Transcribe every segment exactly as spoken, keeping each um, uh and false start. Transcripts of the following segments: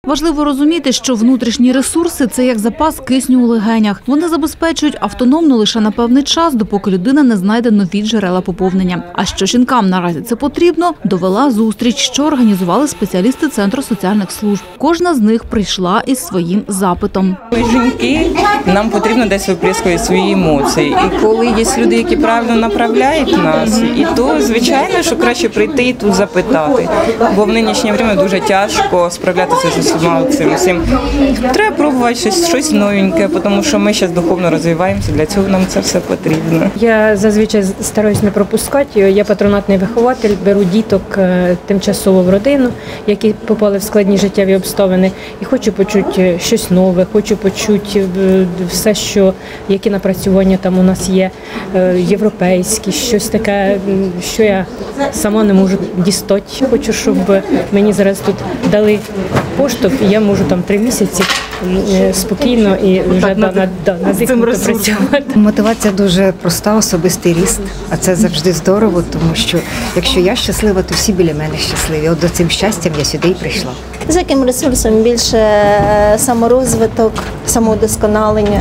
Важливо розуміти, що внутрішні ресурси – це як запас кисню у легенях. Вони забезпечують автономно лише на певний час, допоки людина не знайде нові джерела поповнення. А що жінкам наразі це потрібно, довела зустріч, що організували спеціалісти Центру соціальних служб. Кожна з них прийшла із своїм запитом. Ми жінки, нам потрібно десь виплескувати свої емоції. І коли є люди, які правильно направляють нас, і то, звичайно, що краще прийти і тут запитати. Бо в нинішнє час дуже тяжко справлятися з усіма цим усім. Треба пробувати щось, щось новеньке, тому що ми зараз духовно розвиваємося, для цього нам це все потрібно. Я зазвичай стараюсь не пропускати. Я патронатний вихователь, беру діток тимчасово в родину, які попали в складні життєві обставини. І хочу почути щось нове, хочу почути все, що, які напрацювання там у нас є, європейські, щось таке, що я сама не можу дістати. Хочу, щоб мені зараз тут дали поштовх, і я можу там три місяці спокійно і вже на, на, на зикнуто працювати. Мотивація дуже проста, особистий ріст, а це завжди здорово, тому що якщо я щаслива, то всі біля мене щасливі. От до цим щастям я сюди і прийшла. З яким ресурсом? Більше саморозвиток, самоудосконалення.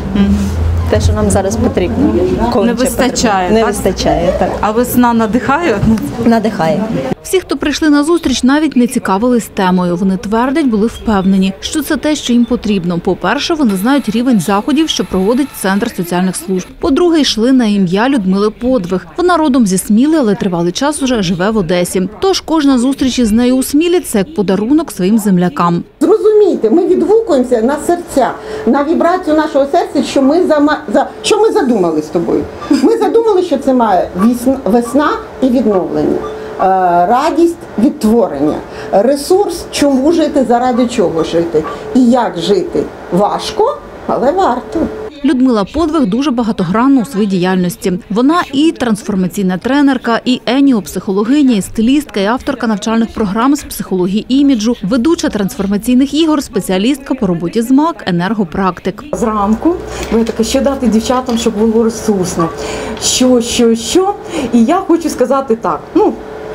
Те, що нам зараз потрібно. Не вистачає, Не так? вистачає, так. А весна надихає? Надихає. Всі, хто прийшли на зустріч, навіть не цікавились темою. Вони твердять, були впевнені, що це те, що їм потрібно. По-перше, вони знають рівень заходів, що проводить Центр соціальних служб. По-друге, йшли на ім'я Людмили Подвиг. Вона родом зі Сміли, але тривалий час уже живе в Одесі. Тож кожна зустріч із нею у Смілі – це як подарунок своїм землякам. Зрозумійте, ми відгукуємося на серця, на вібрацію нашого серця, що ми, за, за, що ми задумали з тобою. Ми задумали, що це має весна і відновлення. Радість відтворення, ресурс, чому жити, заради чого жити і як жити. Важко, але варто. Людмила Подвиг дуже багатогранна у своїй діяльності. Вона і трансформаційна тренерка, і еніопсихологиня, і стилістка, і авторка навчальних програм з психології іміджу, ведуча трансформаційних ігор, спеціалістка по роботі з МАК, енергопрактик. Зранку ви таке, що дати дівчатам, щоб було ресурсне. Що, що, що. І я хочу сказати так, ну,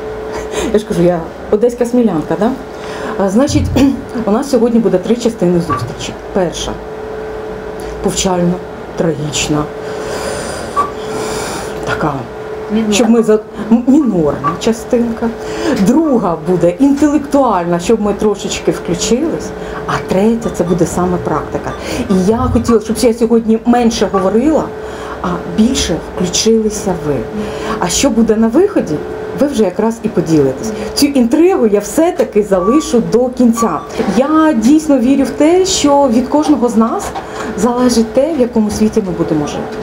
я ж кажу, я одеська смілянка, да? А, значить, у нас сьогодні буде три частини зустрічі. Перша – повчальна, трагічна, така, мінорна. Щоб ми за мінорна частинка. Друга буде інтелектуальна, щоб ми трошечки включились. А третя – це буде саме практика. І я хотіла, щоб я сьогодні менше говорила, а більше включилися ви. А що буде на виході? Ви вже якраз і поділитесь. Цю інтригу я все-таки залишу до кінця. Я дійсно вірю в те, що від кожного з нас залежить те, в якому світі ми будемо жити.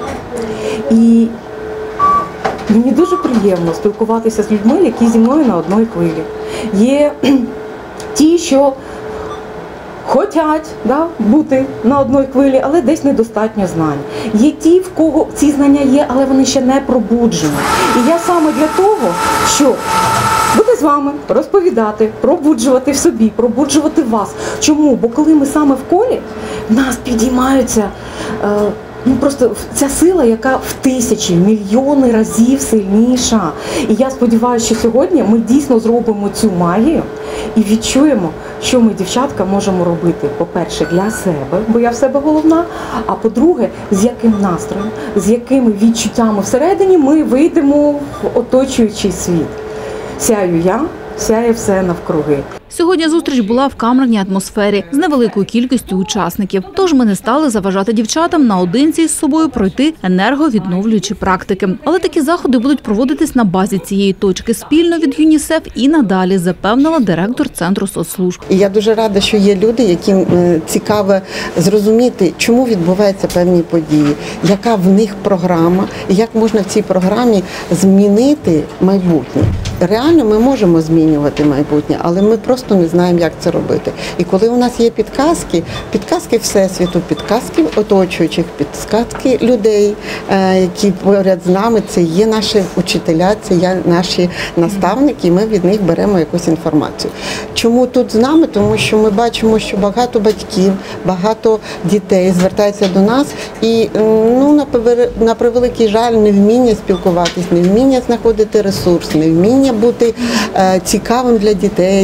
І мені дуже приємно спілкуватися з людьми, які зі мною на одній хвилі. Є ті, що хочуть, да, бути на одній хвилі, але десь недостатньо знань. Є ті, в кого ці знання є, але вони ще не пробуджені. І я саме для того, щоб бути з вами, розповідати, пробуджувати в собі, пробуджувати вас. Чому? Бо коли ми саме в колі, в нас підіймаються е, ну просто ця сила, яка в тисячі, мільйони разів сильніша. І я сподіваюся, що сьогодні ми дійсно зробимо цю магію і відчуємо, що ми, дівчатка, можемо робити, по-перше, для себе, бо я в себе головна, а по-друге, з яким настроєм, з якими відчуттями всередині ми вийдемо в оточуючий світ. Сяю я, сяє все навкруги. Сьогодні зустріч була в камерній атмосфері з невеликою кількістю учасників. Тож ми не стали заважати дівчатам наодинці з собою пройти енерговідновлюючі практики. Але такі заходи будуть проводитись на базі цієї точки спільно від ЮНІСЕФ і надалі, запевнила директор Центру соцслужб. І я дуже рада, що є люди, яким цікаво зрозуміти, чому відбуваються певні події, яка в них програма, і як можна в цій програмі змінити майбутнє. Реально ми можемо змінювати майбутнє, але ми просто не знаємо, як це робити. І коли у нас є підказки, підказки Всесвіту, підказки оточуючих, підказки людей, які поряд з нами, це є наші учителя, це є наші наставники, і ми від них беремо якусь інформацію. Чому тут з нами? Тому що ми бачимо, що багато батьків, багато дітей звертаються до нас і, ну, на превеликий жаль, невміння спілкуватись, невміння знаходити ресурс, невміння бути цікавим для дітей, для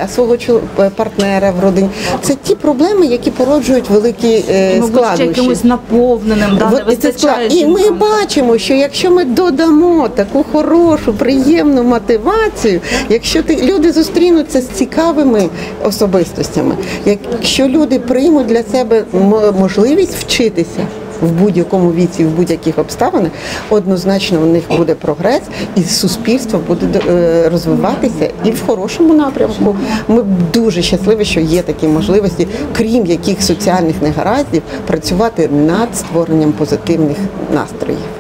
свого чол- партнера в родині. Це ті проблеми, які породжують великі е, І, мабуть, ще складнощі. якимось наповненим, да, не От, і, це вистачає склад- і ми жінкам. бачимо, що якщо ми додамо таку хорошу, приємну мотивацію, якщо ти, люди зустрінуться з цікавими особистостями, якщо люди приймуть для себе м- можливість вчитися в будь-якому віці, в будь-яких обставинах, однозначно у них буде прогрес, і суспільство буде е, розвиватися і в хорошому напрямку. Ми дуже щасливі, що є такі можливості, крім яких соціальних негараздів, працювати над створенням позитивних настроїв.